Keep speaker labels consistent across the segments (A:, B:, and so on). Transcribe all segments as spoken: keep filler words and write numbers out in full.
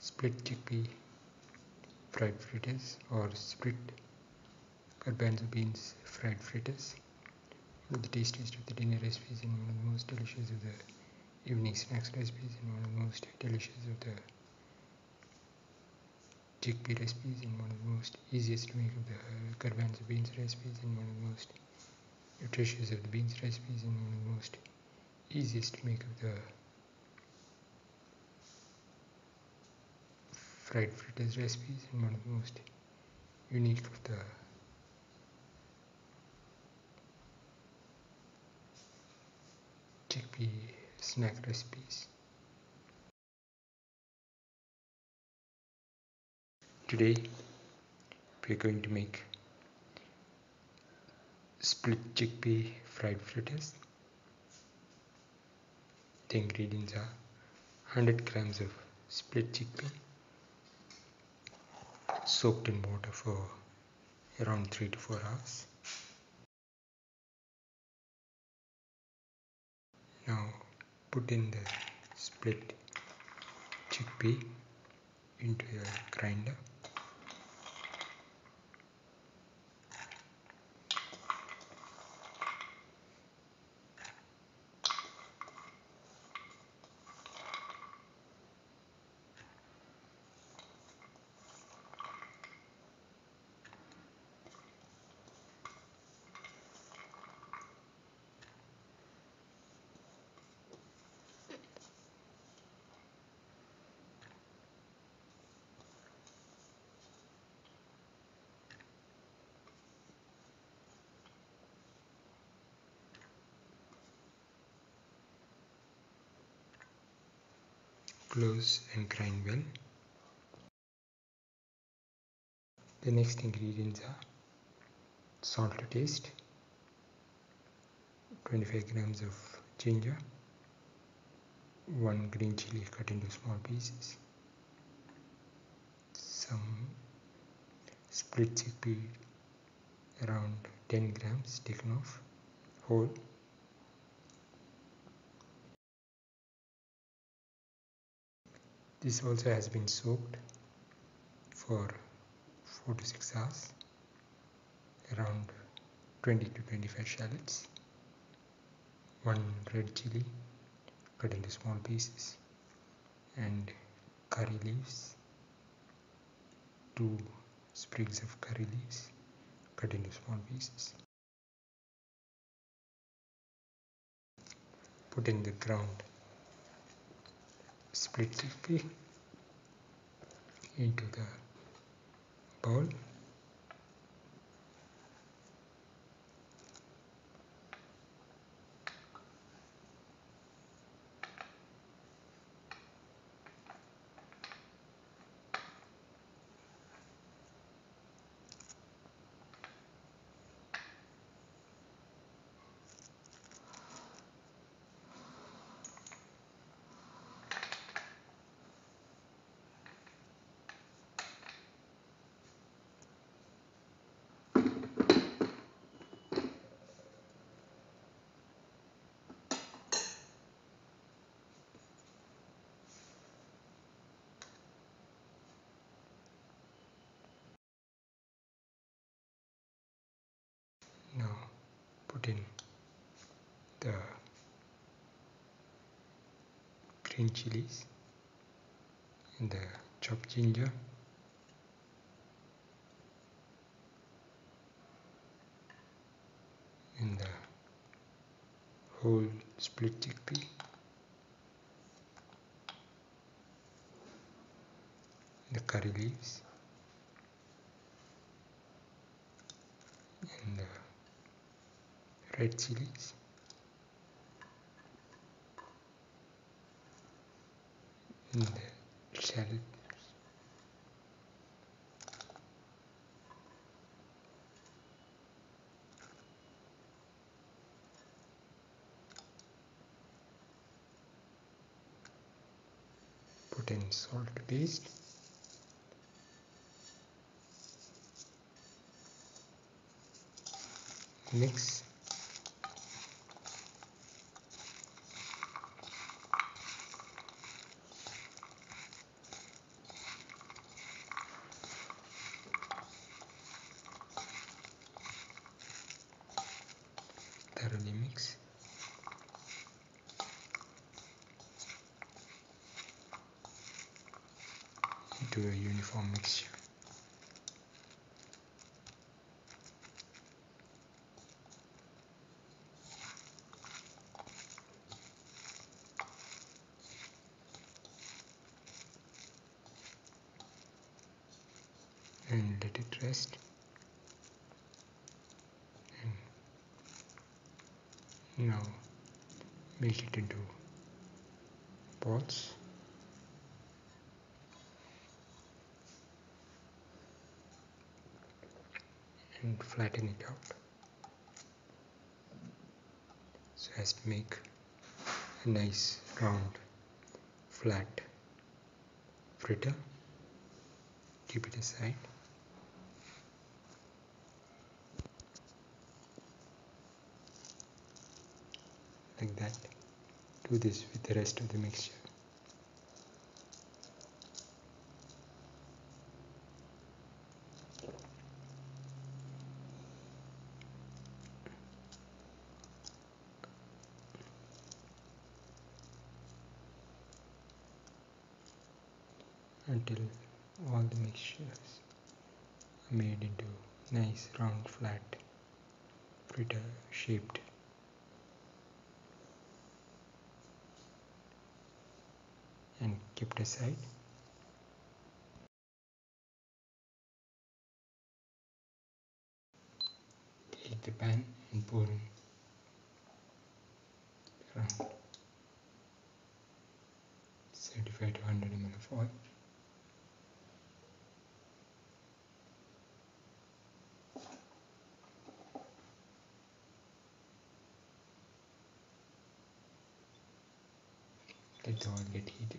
A: split chickpea fried fritters or split garbanzo beans fried fritters. One of the tastiest of the dinner recipes and one of the most delicious of the evening snacks recipes and one of the most delicious of the chickpea recipes and one of the most easiest to make of the garbanzo beans recipes and one of the most nutritious of the beans recipes and one of the most easiest to make of the fried fritters recipes and one of the most unique of the chickpea snack recipes. Today we are going to make split chickpea fried fritters. The ingredients are one hundred grams of split chickpea soaked in water for around three to four hours. Now put in the split chickpea into a grinder. Close and grind well. The next ingredients are salt to taste, twenty-five grams of ginger, one green chili cut into small pieces, some split chickpea around ten grams taken off whole, this also has been soaked for four to six hours, around twenty to twenty-five shallots, one red chili cut into small pieces, and curry leaves, two sprigs of curry leaves cut into small pieces. Put in the ground split chickpea into the bowl. Now put in the green chilies and the chopped ginger, and the whole split chickpea, the curry leaves, and the red chilies, and the shallots, put in salt to taste, mix, thoroughly mix. Into a uniform mixture. And let it rest. And now make it into balls. And flatten it out so as to make a nice round flat fritter. Keep it aside. Like that. Do this with the rest of the mixture. Until all the mixtures are made into nice round flat fritter shaped. And kept aside. Heat the pan and pour in around seventy-five to one hundred milliliters of oil. Let the oil get heated.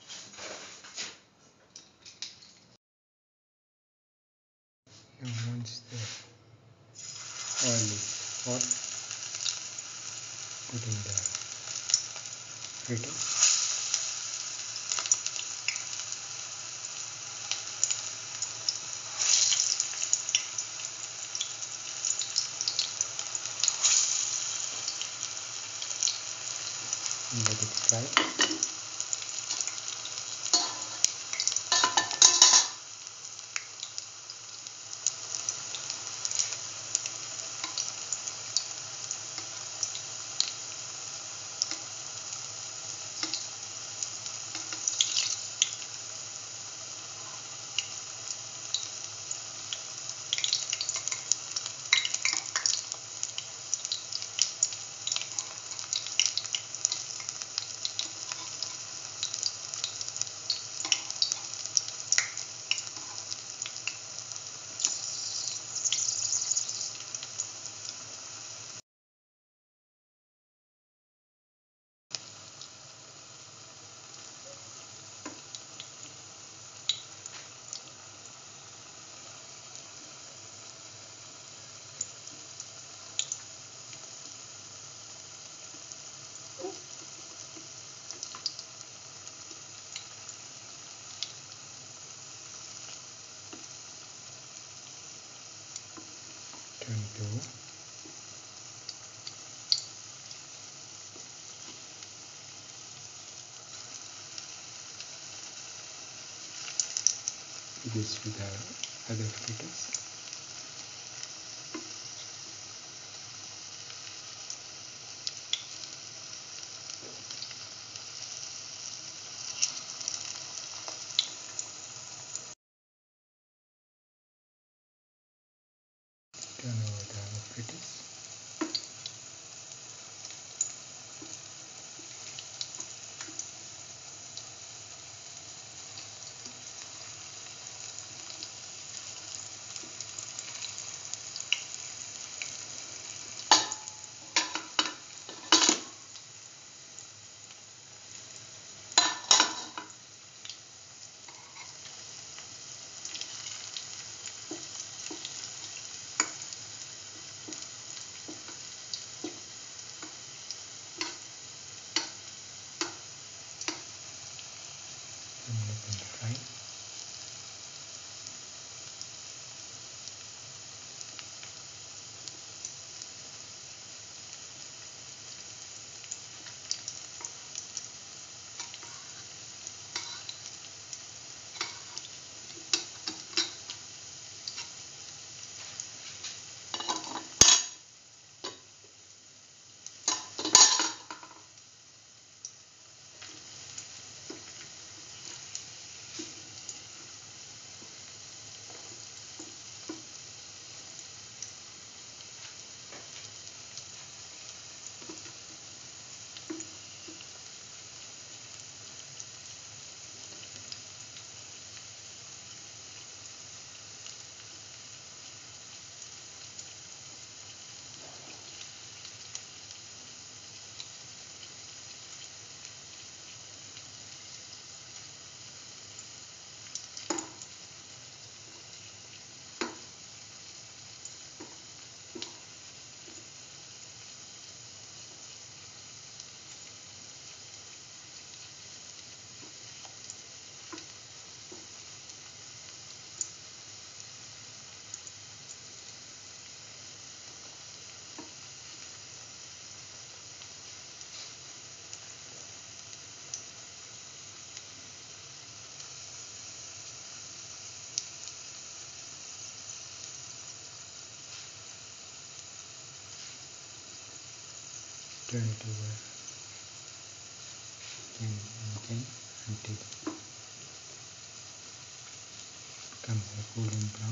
A: Now once the oil is hot, put in the fritter. And let it fry. Turn it over. Do this with our other fritters. Turn over the other fritters. turn it over again and again until it becomes a golden brown.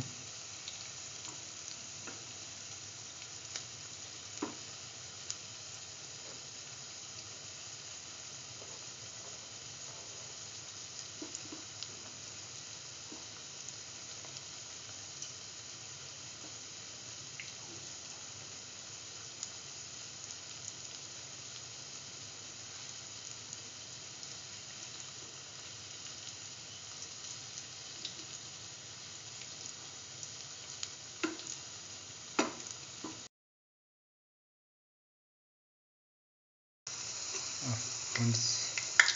A: Uh, once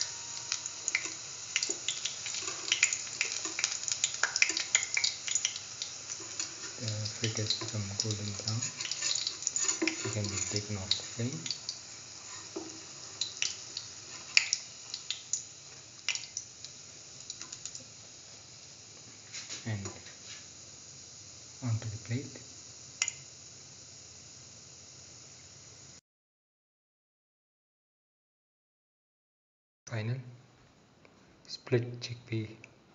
A: the fritters become golden brown, they can be taken off the flame. And onto the plate. Final split chickpea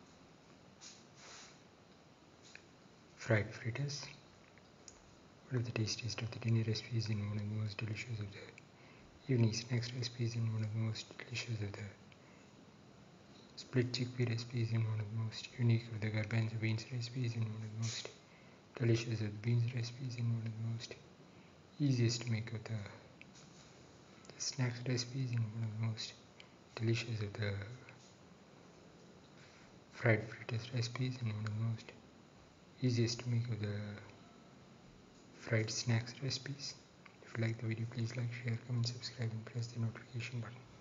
A: fried fritters. One of the tastiest of the dinner recipes and one of the most delicious of the evening snacks recipes and one of the most delicious of the split chickpea recipes and one of the most unique of the Garbanzo Beans Recipes and one of the most delicious of the beans recipes and one of the most easiest to make of the, the snacks recipes and one of the most delicious of the fried fritters recipes and one of the most easiest to make of the fried snacks recipes. If you like the video, please like, share, comment, subscribe and press the notification button.